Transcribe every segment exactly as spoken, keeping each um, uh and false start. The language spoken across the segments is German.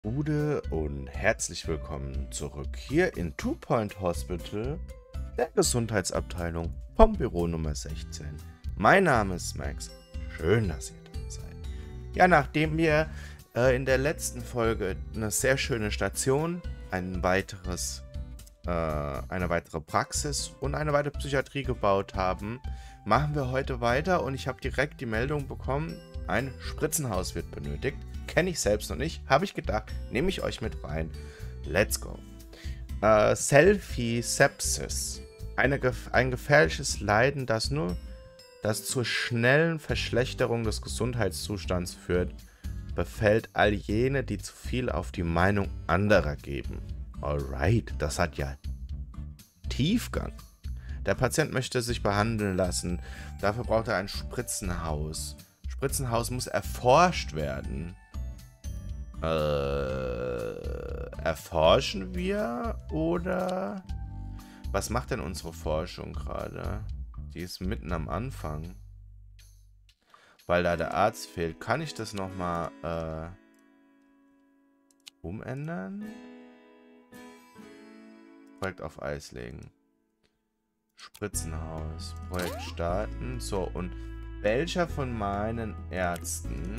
Gute und herzlich willkommen zurück hier in Two Point Hospital, der Gesundheitsabteilung vom Büro Nummer sechzehn. Mein Name ist Max. Schön, dass ihr da seid. Ja, nachdem wir äh, in der letzten Folge eine sehr schöne Station, ein weiteres, äh, eine weitere Praxis und eine weitere Psychiatrie gebaut haben, machen wir heute weiter und ich habe direkt die Meldung bekommen, ein Spritzenhaus wird benötigt. Kenne ich selbst noch nicht. Habe ich gedacht, nehme ich euch mit rein. Let's go. Äh, Selfie-Sepsis. Eine, ein gefährliches Leiden, das nur das zur schnellen Verschlechterung des Gesundheitszustands führt, befällt all jene, die zu viel auf die Meinung anderer geben. Alright, das hat ja Tiefgang. Der Patient möchte sich behandeln lassen. Dafür braucht er ein Spritzenhaus. Spritzenhaus muss erforscht werden. Äh, erforschen wir oder was macht denn unsere Forschung gerade? Die ist mitten am Anfang. Weil da der Arzt fehlt. Kann ich das nochmal äh, umändern? Projekt auf Eis legen. Spritzenhaus. Projekt starten. So, und welcher von meinen Ärzten...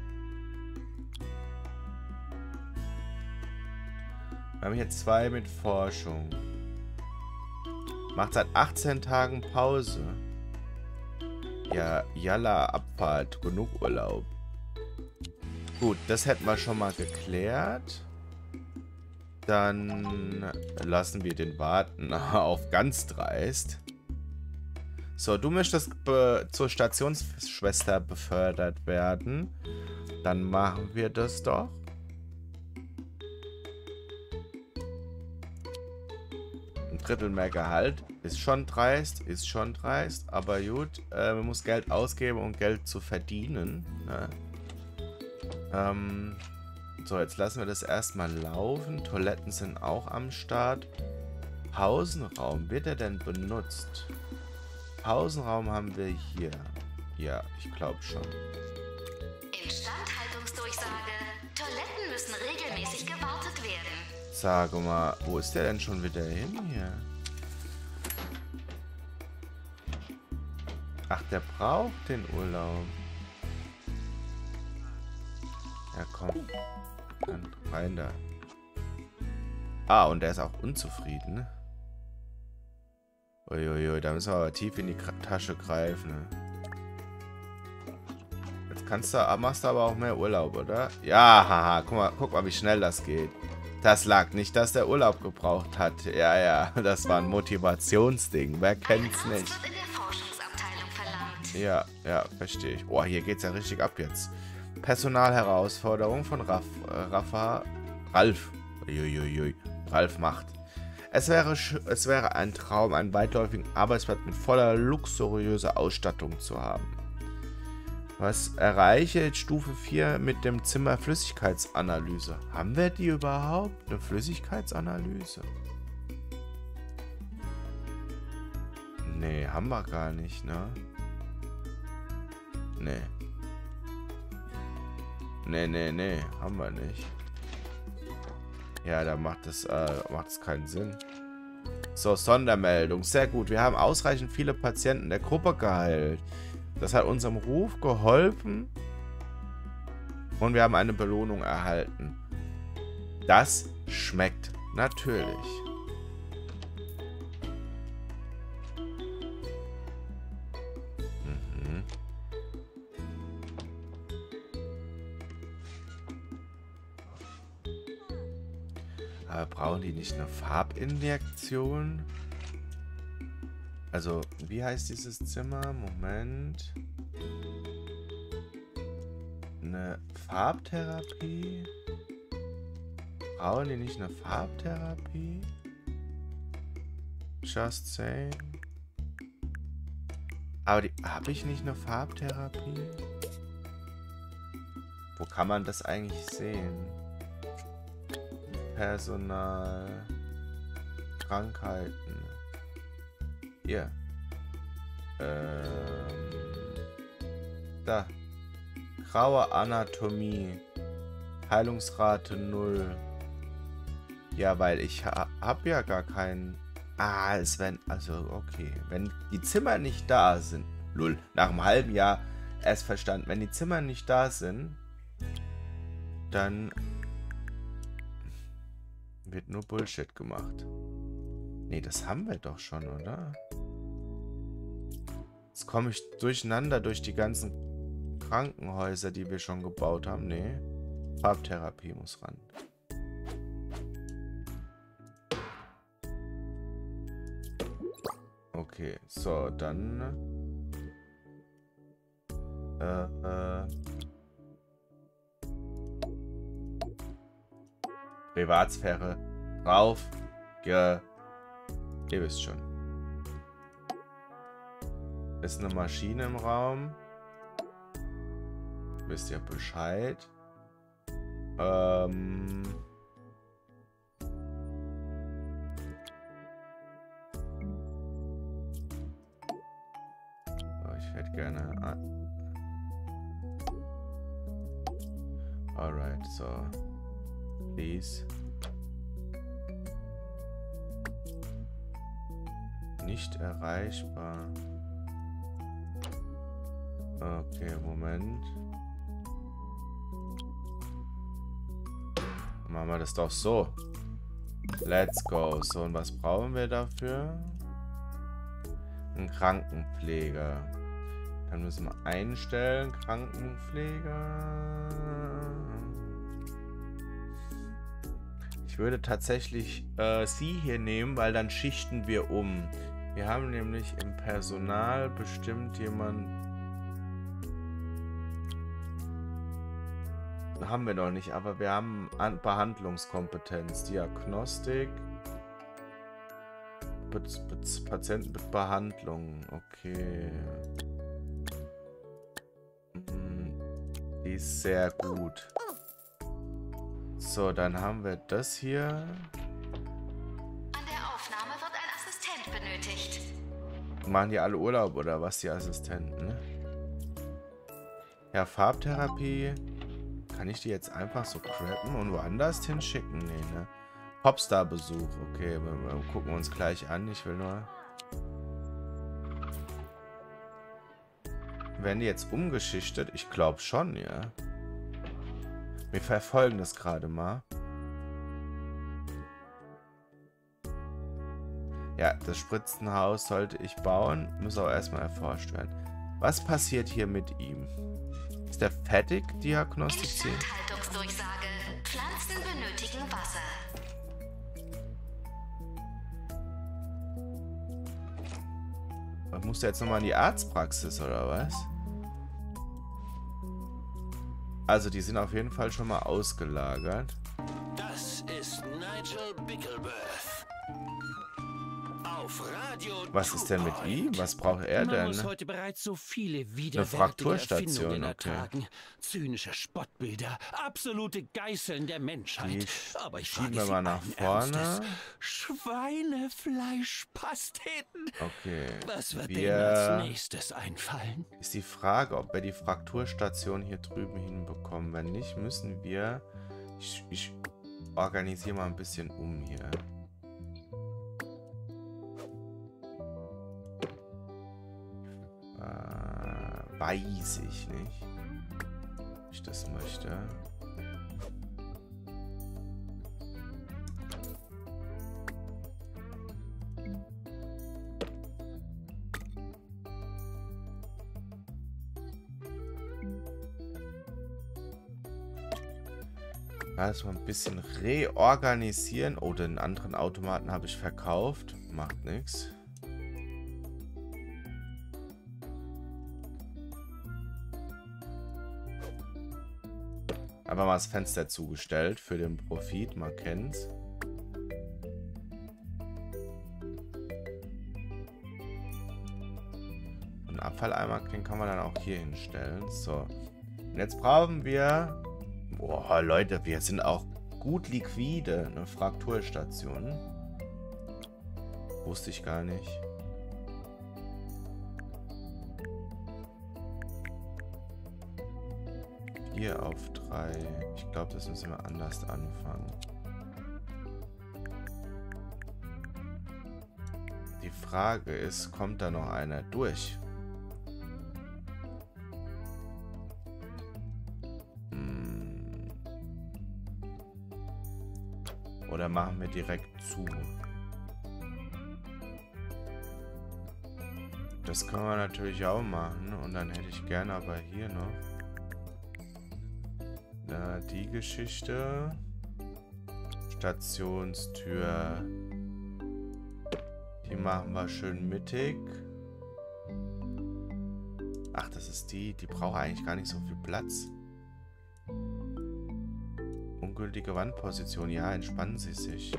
Wir haben hier zwei mit Forschung. Macht seit achtzehn Tagen Pause. Ja, Jalla, Abfahrt, genug Urlaub. Gut, das hätten wir schon mal geklärt. Dann lassen wir den warten auf ganz dreist. So, du möchtest zur Stationsschwester befördert werden. Dann machen wir das doch. Drittel mehr Gehalt. Ist schon dreist, ist schon dreist, aber gut, äh, man muss Geld ausgeben, um Geld zu verdienen. Ne? Ähm, so, jetzt lassen wir das erstmal laufen. Toiletten sind auch am Start. Pausenraum, wird er denn benutzt? Pausenraum haben wir hier. Ja, ich glaube schon. Instandhaltungsdurchsage. Toiletten müssen regelmäßig gewartet werden. Sag mal, wo ist der denn schon wieder hin hier? Ach, der braucht den Urlaub. Ja, komm. Dann rein da. Ah, und der ist auch unzufrieden. Uiuiui, da müssen wir aber tief in die Tasche greifen. Ne? Jetzt kannst du, machst du aber auch mehr Urlaub, oder? Ja, haha, guck mal, guck mal, wie schnell das geht. Das lag nicht, dass der Urlaub gebraucht hat. Ja, ja, das war ein Motivationsding. Wer kennt's nicht? Ja, ja, verstehe ich. Oh, hier geht's ja richtig ab jetzt. Personalherausforderung von Raff, äh, Raffa, Ralf. Uiuiui, Ralf macht. Es wäre, es wäre ein Traum, einen weitläufigen Arbeitsplatz mit voller luxuriöser Ausstattung zu haben. Was erreiche Stufe vier mit dem Zimmer Flüssigkeitsanalyse? Haben wir die überhaupt? Eine Flüssigkeitsanalyse? Nee, haben wir gar nicht, ne? Nee. Nee, nee, nee, haben wir nicht. Ja, da macht es äh, macht es keinen Sinn. So, Sondermeldung. Sehr gut. Wir haben ausreichend viele Patienten der Gruppe geheilt. Das hat unserem Ruf geholfen und wir haben eine Belohnung erhalten. Das schmeckt natürlich. Mhm. Aber brauchen die nicht eine Farbinjektion? Also, wie heißt dieses Zimmer? Moment. Eine Farbtherapie? Brauchen die nicht eine Farbtherapie? Just saying. Aber die, habe ich nicht eine Farbtherapie? Wo kann man das eigentlich sehen? Personal. Krankheiten. Hier. Ähm. Da. Graue Anatomie. Heilungsrate null. Ja, weil ich ha habe ja gar keinen... Ah, es werden... Also, okay. Wenn die Zimmer nicht da sind... Lull, nach einem halben Jahr erst verstanden. Wenn die Zimmer nicht da sind, dann wird nur Bullshit gemacht. Nee, das haben wir doch schon, oder? Jetzt komme ich durcheinander durch die ganzen Krankenhäuser, die wir schon gebaut haben. Nee. Farbtherapie muss ran. Okay, so, dann... Äh, äh... Privatsphäre drauf. Ge... Ihr wisst schon. Ist eine Maschine im Raum. Wisst ihr Bescheid? Ähm... Ich hätte gerne... Alright, so. Please. Nicht erreichbar. Okay, Moment. Machen wir das doch so. Let's go. So, und was brauchen wir dafür? Ein Krankenpfleger. Dann müssen wir einstellen. Krankenpfleger. Ich würde tatsächlich äh, sie hier nehmen, weil dann schichten wir um. Wir haben nämlich im Personal bestimmt jemanden. Haben wir noch nicht, aber wir haben An Behandlungskompetenz. Diagnostik. Be Be Patienten mit Behandlung. Okay. Die ist sehr gut. So, dann haben wir das hier. An der Aufnahme wird ein Assistent benötigt. Machen die alle Urlaub oder was, die Assistenten? Ne? Ja, Farbtherapie. Kann ich die jetzt einfach so crappen und woanders hinschicken? Nee, ne? Popstar-Besuch. Okay, wir, wir gucken uns gleich an. Ich will nur... Werden die jetzt umgeschichtet? Ich glaube schon, ja. Wir verfolgen das gerade mal. Ja, das Spritzenhaus sollte ich bauen. Muss aber erstmal erforscht werden. Was passiert hier mit ihm? Ist der fertig diagnostiziert? Instandhaltungsdurchsage. Pflanzen benötigen Wasser. Muss der jetzt nochmal in die Arztpraxis oder was? Also die sind auf jeden Fall schon mal ausgelagert. Das ist Nigel Bickelberth. Auf Radio Was ist denn mit ihm? Was braucht er Man denn? muss heute bereits so viele Eine widerwärtige Frakturstation, Erfindungen okay. ertragen. Zynische Spottbilder, absolute Geißeln der Menschheit. Die Aber ich schieben frage wir Sie mal nach allen vorne. Ernstes, Schweinefleischpasteten. Okay. Was wird wir... denen als nächstes einfallen? Ist die Frage, ob wir die Frakturstation hier drüben hinbekommen. Wenn nicht, müssen wir... Ich, ich organisiere mal ein bisschen um hier. Äh, weiß ich nicht, ob ich das möchte. Also ein bisschen reorganisieren. Oh, den anderen Automaten habe ich verkauft. Macht nichts. Einfach mal das Fenster zugestellt für den Profit. Man kennt's. Einen Abfalleimer, den kann man dann auch hier hinstellen. So. Und jetzt brauchen wir... Boah, Leute, wir sind auch gut liquide. Eine Frakturstation. Wusste ich gar nicht. hier auf drei. Ich glaube, das müssen wir anders anfangen. Die Frage ist, kommt da noch einer durch? Hm. Oder machen wir direkt zu? Das können wir natürlich auch machen. Und dann hätte ich gerne aber hier noch na, die Geschichte. Stationstür. Die machen wir schön mittig. Ach, das ist die. Die braucht eigentlich gar nicht so viel Platz. Ungültige Wandposition. Ja, entspannen Sie sich.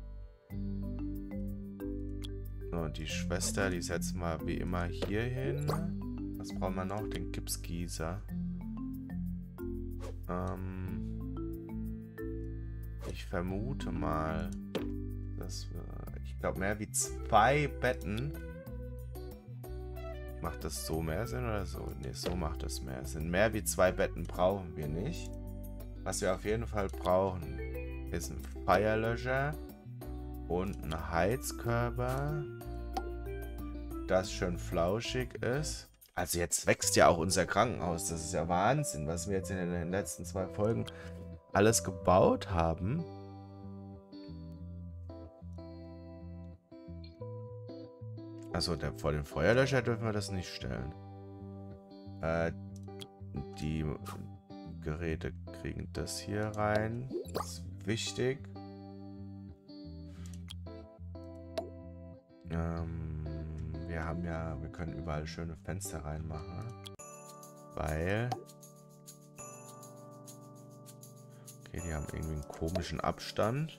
So, die Schwester, die setzen wir wie immer hier hin. Was brauchen wir noch? Den Gipsgießer. Ähm, ich vermute mal, dass wir, ich glaube, mehr wie zwei Betten. Macht das so mehr Sinn oder so? Ne, so macht das mehr Sinn. Mehr wie zwei Betten brauchen wir nicht. Was wir auf jeden Fall brauchen, ist ein Feuerlöscher und ein Heizkörper, das schön flauschig ist. Also jetzt wächst ja auch unser Krankenhaus. Das ist ja Wahnsinn, was wir jetzt in den letzten zwei Folgen alles gebaut haben. Also der, vor den Feuerlöscher dürfen wir das nicht stellen. Äh, die Geräte kriegen das hier rein. Das ist wichtig. Ähm, wir haben ja, wir können überall schöne Fenster reinmachen. Weil... Okay, die haben irgendwie einen komischen Abstand.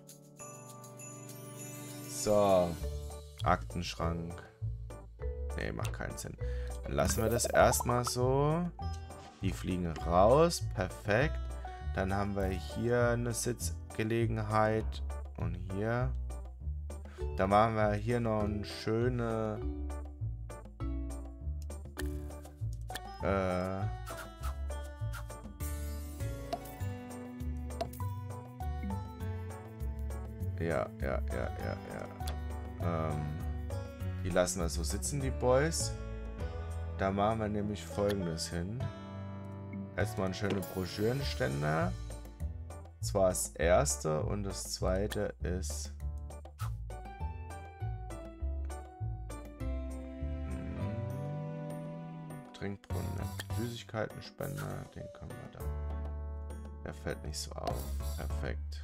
So. Aktenschrank. Nee, macht keinen Sinn. Dann lassen wir das erstmal so. Die fliegen raus. Perfekt. Dann haben wir hier eine Sitzgelegenheit. Und hier. Da machen wir hier noch eine schöne... Äh... Ja, ja, ja, ja, ja. Ähm, die lassen wir so sitzen, die Boys. Da machen wir nämlich Folgendes hin. Erstmal einen schönen Broschürenständer. Das war das erste und das zweite ist... Hm, Trinkbrunnen, Süßigkeitenspender, den können wir da. Der fällt nicht so auf. Perfekt.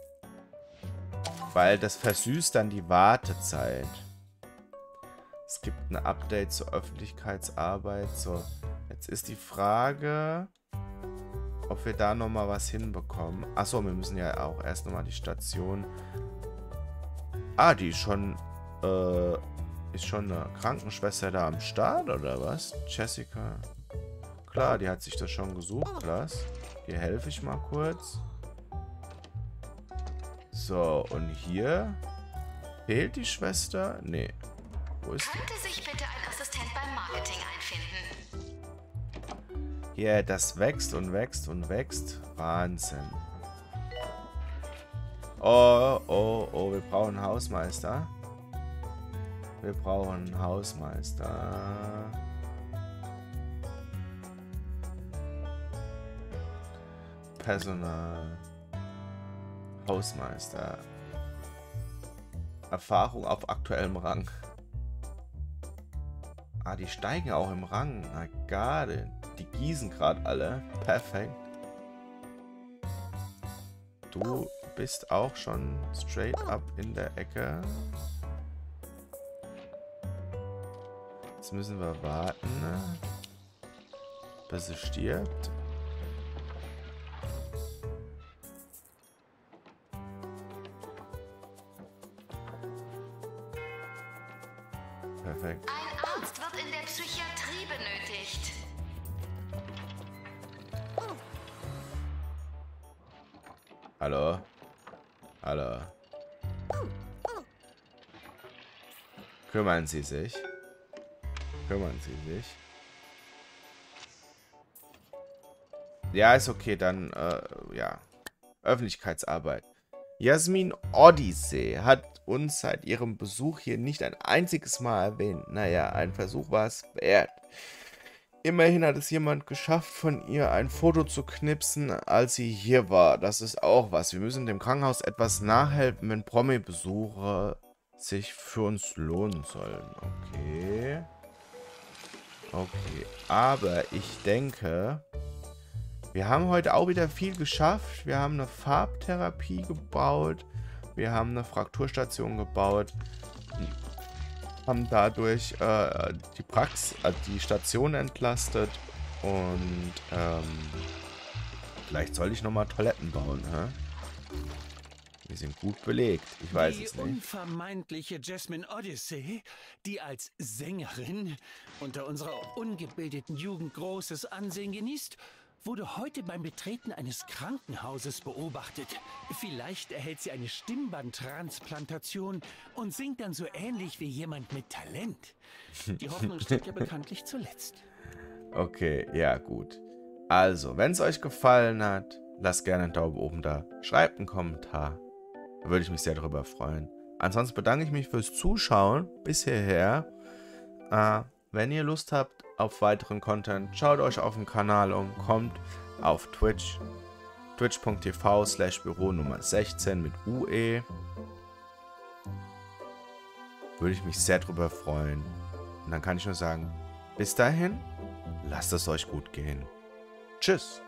Weil das versüßt dann die Wartezeit. Es gibt ein Update zur Öffentlichkeitsarbeit. So, jetzt ist die Frage, ob wir da nochmal was hinbekommen. Achso, wir müssen ja auch erst nochmal die Station... Ah, die ist schon... Äh, ist schon eine Krankenschwester da am Start, oder was? Jessica. Klar, die hat sich das schon gesucht. Klasse. Hier helfe ich mal kurz. So, und hier fehlt die Schwester? Nee. Wo ist die? Könnte sich bitte ein Assistent beim Marketing einfinden? Ja, yeah, das wächst und wächst und wächst. Wahnsinn. Oh, oh, oh, wir brauchen einen Hausmeister. Wir brauchen einen Hausmeister. Personal. Hausmeister. Erfahrung auf aktuellem Rang. Ah, die steigen auch im Rang. Na gerade. Die gießen gerade alle. Perfekt. Du bist auch schon straight up in der Ecke. Jetzt müssen wir warten, ne? Bis sie stirbt. Perfekt. Ein Arzt wird in der Psychiatrie benötigt. Hallo? Hallo? Kümmern Sie sich? Kümmern Sie sich? Ja, ist okay, dann, äh, ja. Öffentlichkeitsarbeit. Jasmin Odyssey hat uns seit ihrem Besuch hier nicht ein einziges Mal erwähnt. Naja, ein Versuch war es wert. Immerhin hat es jemand geschafft, von ihr ein Foto zu knipsen, als sie hier war. Das ist auch was. Wir müssen dem Krankenhaus etwas nachhelfen, wenn Promi-Besuche sich für uns lohnen sollen. Okay. Okay, aber ich denke, wir haben heute auch wieder viel geschafft. Wir haben eine Farbtherapie gebaut. Wir haben eine Frakturstation gebaut. Haben dadurch äh, die Prax, äh, die Station entlastet. Und ähm, vielleicht soll ich nochmal Toiletten bauen, hä? Die sind gut belegt. Ich weiß die es nicht. Die unvermeintliche Jasmin Odyssey, die als Sängerin unter unserer ungebildeten Jugend großes Ansehen genießt, wurde heute beim Betreten eines Krankenhauses beobachtet. Vielleicht erhält sie eine Stimmbandtransplantation und singt dann so ähnlich wie jemand mit Talent. Die Hoffnung stirbt ja bekanntlich zuletzt. Okay, ja gut. Also, wenn es euch gefallen hat, lasst gerne einen Daumen oben da. Schreibt einen Kommentar. Da würde ich mich sehr darüber freuen. Ansonsten bedanke ich mich fürs Zuschauen bis hierher. Äh, wenn ihr Lust habt auf weiteren Content, schaut euch auf dem Kanal um, kommt auf Twitch. twitch punkt t v slash Büro Nummer sechzehn mit U E. Würde ich mich sehr darüber freuen. Und dann kann ich nur sagen, bis dahin, lasst es euch gut gehen. Tschüss.